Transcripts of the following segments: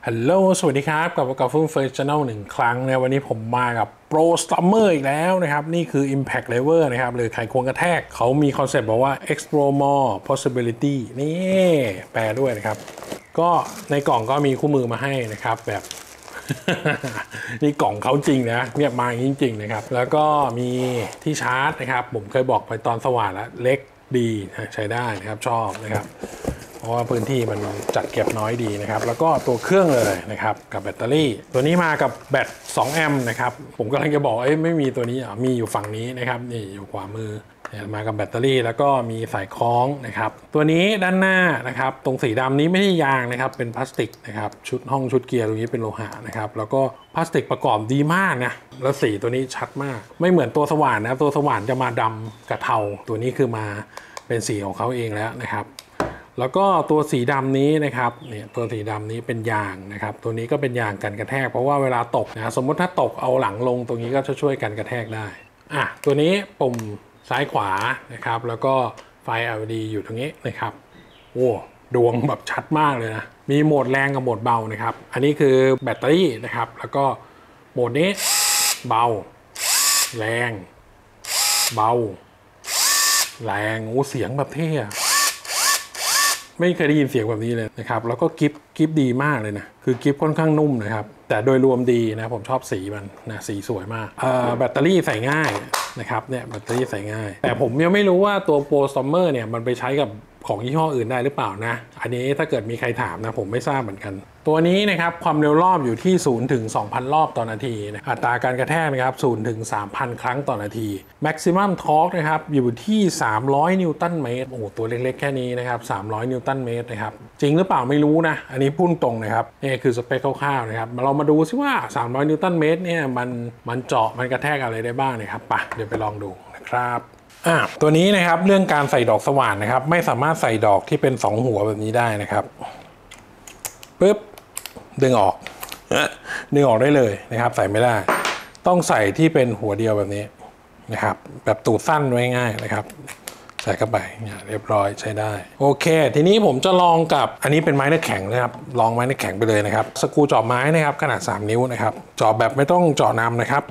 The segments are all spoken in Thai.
ฮัลโหลสวัสดีครับกลับมากับฟุ้งเฟยช Channel หนึ่งครั้งนะวันนี้ผมมากับ Pro Slammer อีกแล้วนะครับนี่คือ Impact Lever นะครับหรือไขควงกระแทกเขามีคอนเซ็ปต์บอกว่า explore more possibility นี่แปลด้วยนะครับก็ในกล่องก็มีคู่มือมาให้นะครับแบบ นี่กล่องเขาจริงนะเนี่ยมาจริงๆนะครับแล้วก็มีที่ชาร์จนะครับผมเคยบอกไปตอนสว่างแล้วเล็กดีใช้ได้นะครับชอบนะครับเพราะว่าพื้นที่มันจัดเก็บน้อยดีนะครับแล้วก็ตัวเครื่องเลยนะครับกับแบตเตอรี่ตัวนี้มากับแบต2แอมป์นะครับผมกำลังจะบอกไม่มีตัวนี้มีอยู่ฝั่งนี้นะครับนี่อยู่ขวามือมากับแบตเตอรี่แล้วก็มีสายคล้องนะครับตัวนี้ด้านหน้านะครับตรงสีดำนี้ไม่ใช่ยางนะครับเป็นพลาสติกนะครับชุดเกียร์ตรงนี้เป็นโลหะนะครับแล้วก็พลาสติกประกอบดีมากนะแล้วสีตัวนี้ชัดมากไม่เหมือนตัวสว่านนะตัวสว่านจะมาดำกับเทาตัวนี้คือมาเป็นสีของเขาเองแล้วนะครับแล้วก็ตัวสีดำนี้นะครับเนี่ยตัวสีดำนี้เป็นยางนะครับตัวนี้ก็เป็นยางกันกระแทกเพราะว่าเวลาตกนะสมมติถ้าตกเอาหลังลงตรงนี้ก็จะช่วยกันกระแทกได้ตัวนี้ปุ่มซ้ายขวานะครับแล้วก็ไฟ LED อยู่ตรงนี้นะครับโอ้ดวงแบบชัดมากเลยนะมีโหมดแรงกับโหมดเบานะครับอันนี้คือแบตเตอรี่นะครับแล้วก็โหมดนี้เบาแรงเบาแรงโอ้เสียงแบบเท่ไม่เคยได้ยินเสียงแบบนี้เลยนะครับแล้วก็กิฟดีมากเลยนะคือกิฟค่อนข้างนุ่มนะครับแต่โดยรวมดีนะผมชอบสีมันนะสีสวยมากแบตเตอรี่ใส่ง่ายนะครับเนี่ยแบตเตอรี่ใส่ง่ายแต่ผมยังไม่รู้ว่าตัว Pro Slammer เนี่ยมันไปใช้กับของยี่ห้ออื่นได้หรือเปล่านะอันนี้ถ้าเกิดมีใครถามนะผมไม่ทราบเหมือนกันตัวนี้นะครับความเร็วรอบอยู่ที่0 ถึง 2,000 รอบต่อนาทีนะอัตราการกระแทกนะครับ0 ถึง 3,000 ครั้งต่อนาที Maximum Torque นะครับอยู่ที่300นิวตันเมตรโอ้โหตัวเล็กๆแค่นี้นะครับ300นิวตันเมตรนะครับจริงหรือเปล่าไม่รู้นะอันนี้พูดตรงนะครับนี่คือสเปคคร่าวๆนะครับเรามาดูซิว่า300นิวตันเมตรเนี่ยมันเจาะมันกระแทกอะไรได้บ้างนะครับไปเดี๋ยวไปลองดูนะครับตัวนี้นะครับเรื่องการใส่ดอกสว่านนะครับไม่สามารถใส่ดอกที่เป็น2หัวแบบนี้ได้นะครับปึ๊บดึงออกได้เลยนะครับใส่ไม่ได้ต้องใส่ที่เป็นหัวเดียวแบบนี้นะครับแบบตูดสั้นไว้ง่ายนะครับใส่เข้าไปเรียบร้อยใช้ได้โอเคทีนี้ผมจะลองกับอันนี้เป็นไม้เนื้อแข็งนะครับลองไม้เนื้อแข็งไปเลยนะครับสกรูเจาะไม้นะครับขนาด3นิ้วนะครับเจาะแบบไม่ต้องเจาะนำนะครับ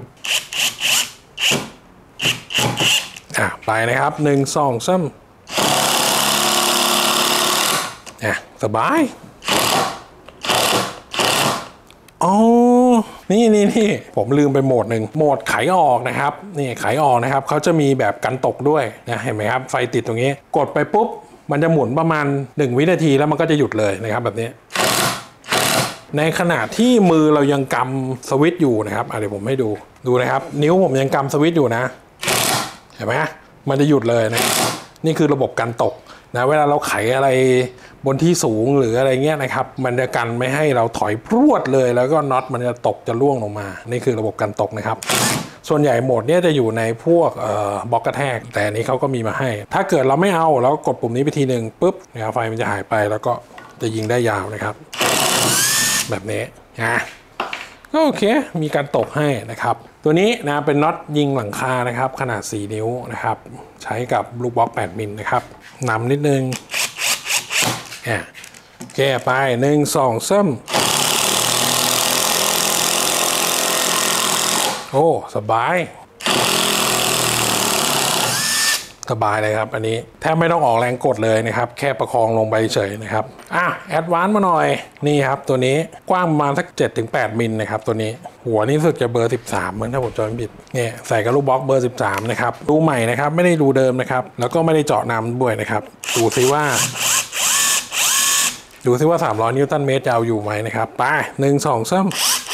ไปนะครับ1 2 3สบายอ๋อนี่ผมลืมไปโหมดหนึ่งโหมดไขออกนะครับนี่ไขออกนะครับเขาจะมีแบบกันตกด้วยนะเห็นไหมครับไฟติดตรงนี้กดไปปุ๊บมันจะหมุนประมาณ1วินาทีแล้วมันก็จะหยุดเลยนะครับแบบนี้ในขณะที่มือเรายังกำสวิตช์อยู่นะครับเดี๋ยวผมให้ดูนะครับนิ้วผมยังกำสวิตช์อยู่นะเห็นไหมมันจะหยุดเลยนะนี่คือระบบกันตกนะเวลาเราไขอะไรบนที่สูงหรืออะไรเงี้ยนะครับมันจะกันไม่ให้เราถอยพรวดเลยแล้วก็น็อตมันจะตกจะล่วงลงมานี่คือระบบกันตกนะครับส่วนใหญ่โหมดนี้จะอยู่ในพวกบล็อกกระแทกแต่อันนี้เขาก็มีมาให้ถ้าเกิดเราไม่เอาแล้วกดปุ่มนี้ไปทีหนึ่งปุ๊บนะครับไฟมันจะหายไปแล้วก็จะยิงได้ยาวนะครับแบบนี้นะก็โอเคมีการตกให้นะครับตัวนี้นะเป็นน็อตยิงหลังคานะครับขนาด4นิ้วนะครับใช้กับลูกบล็อก8มิลนะครับนำนิดนึงแก้ไป1 2 3โอ้สบายเลยครับอันนี้แทบไม่ต้องออกแรงกดเลยนะครับแค่ประคองลงไปเฉยนะครับแอดวานซ์มาหน่อยนี่ครับตัวนี้กว้างประมาณสัก 7-8 มิลนะครับตัวนี้หัวนี้สุดจะเบอร์13เหมือนถ้าผมจำไม่ผิดเนี่ยใส่กับลูกบล็อกเบอร์13นะครับรูใหม่นะครับไม่ได้รูเดิมนะครับแล้วก็ไม่ได้เจาะน้ำด้วยนะครับดูซิว่า300นิวตันเมตรจะเอาอยู่ไหมนะครับไป1 2 3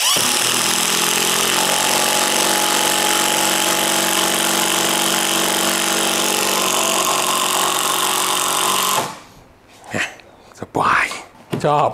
สบายชอบ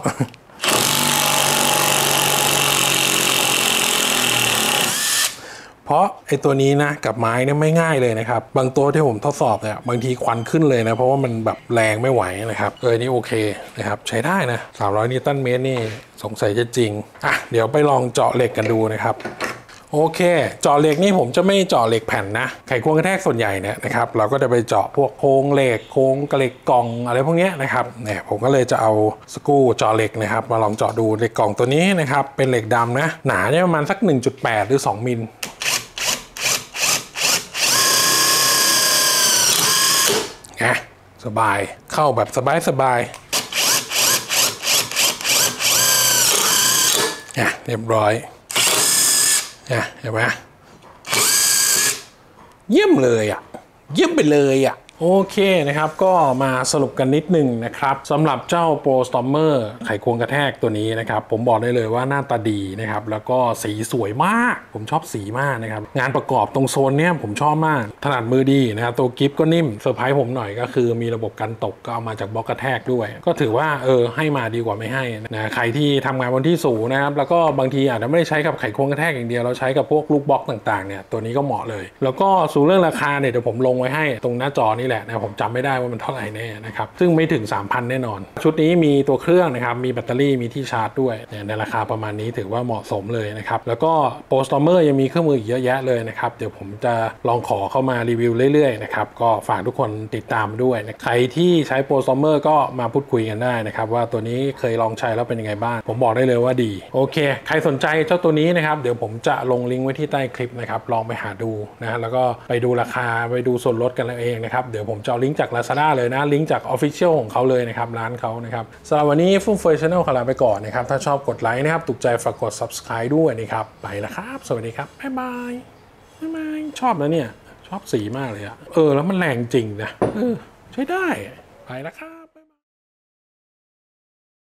เพราะไอ้ตัวนี้นะกับไม้เนี่ยไม่ง่ายเลยนะครับบางตัวที่ผมทดสอบเนี่ยบางทีควันขึ้นเลยนะเพราะว่ามันแบบแรงไม่ไหวนะครับนี่โอเคนะครับใช้ได้นะ300นิวตันเมตรนี่สงสัยจะจริงเดี๋ยวไปลองเจาะเหล็กกันดูนะครับโโอเคเจาะเหล็กนี่ผมจะไม่เจาะเหล็กแผ่นนะไขควงกระแทกส่วนใหญ่เนี่ยนะครับเราก็จะไปเจาะพวกโครงเหล็กโครงกระเหล็กกล่องอะไรพวกนี้นะครับเนี่ยผมก็เลยจะเอาสกรูเจาะเหล็กนะครับมาลองเจาะดูเหล็กกล่องตัวนี้นะครับเป็นเหล็กดำนะหนาเนี่ยประมาณสัก 1.8 หรือ 2 มิลสบายเข้าแบบสบายเรียบร้อยเห็นไหมเยี่ยมเลยเยี่ยมไปเลยโอเคนะครับก็มาสรุปกันนิดนึงนะครับสำหรับเจ้า Pro Stormer ไขควงกระแทกตัวนี้นะครับผมบอกได้เลยว่าหน้าตาดีนะครับแล้วก็สีสวยมากผมชอบสีมากนะครับงานประกอบตรงโซนเนี้ยผมชอบมากถนัดมือดีนะครับตัวกิฟก็นิ่มเซอร์ไพรส์ผมหน่อยก็คือมีระบบกันตกก็เอามาจากบล็อกกระแทกด้วยก็ถือว่าให้มาดีกว่าไม่ให้นะใครที่ทำงานบนที่สูงนะครับแล้วก็บางทีอาจจะไม่ได้ใช้กับไขควงกระแทกอย่างเดียวเราใช้กับพวกลูกบล็อกต่างๆเนี่ยตัวนี้ก็เหมาะเลยแล้วก็สู่เรื่องราคาเนี่ยเดี๋ยวผมลงไว้ให้ตรงหน้าจอนี่แหละนะผมจำไม่ได้ว่ามันเท่าไหร่แน่นะครับซึ่งไม่ถึง 3,000 แน่นอนชุดนี้มีตัวเครื่องนะครับมีแบตเตอรี่มีที่ชาร์จด้วยในราคาประมาณนี้ถือว่าเหมาะสมเลยนะครับแล้วก็ Pro Stormer ยังมีเครื่องมืออีกเยอะแยะเลยนะครับเดี๋ยวผมจะลองขอเข้ามารีวิวเรื่อยๆนะครับก็ฝากทุกคนติดตามด้วยนะใครที่ใช้ Pro Stormer ก็มาพูดคุยกันได้นะครับว่าตัวนี้เคยลองใช้แล้วเป็นยังไงบ้างผมบอกได้เลยว่าดีโอเคใครสนใจเจ้าตัวนี้นะครับเดี๋ยวผมจะลงลิงก์ไว้ที่ใต้คลิปนะครับลองไปหาดูนะแล้วก็ไปดูราคาไปดูส่วนลดกันเองนะครับเดี๋ยวผมจะเอาลิงก์จาก Lazada เลยนะลิงก์จาก Official ของเขาเลยนะครับร้านเขานะครับสำหรับวันนี้ฟุ่มเฟือย Channel ขอลาไปก่อนนะครับถ้าชอบกดไลค์นะครับถูกใจฝากกด Subscribe ด้วยนะครับไปแล้วครับสวัสดีครับบ๊ายบายชอบนะเนี่ยชอบสีมากเลยแล้วมันแรงจริงนะใช้ได้ไปแล้วครับ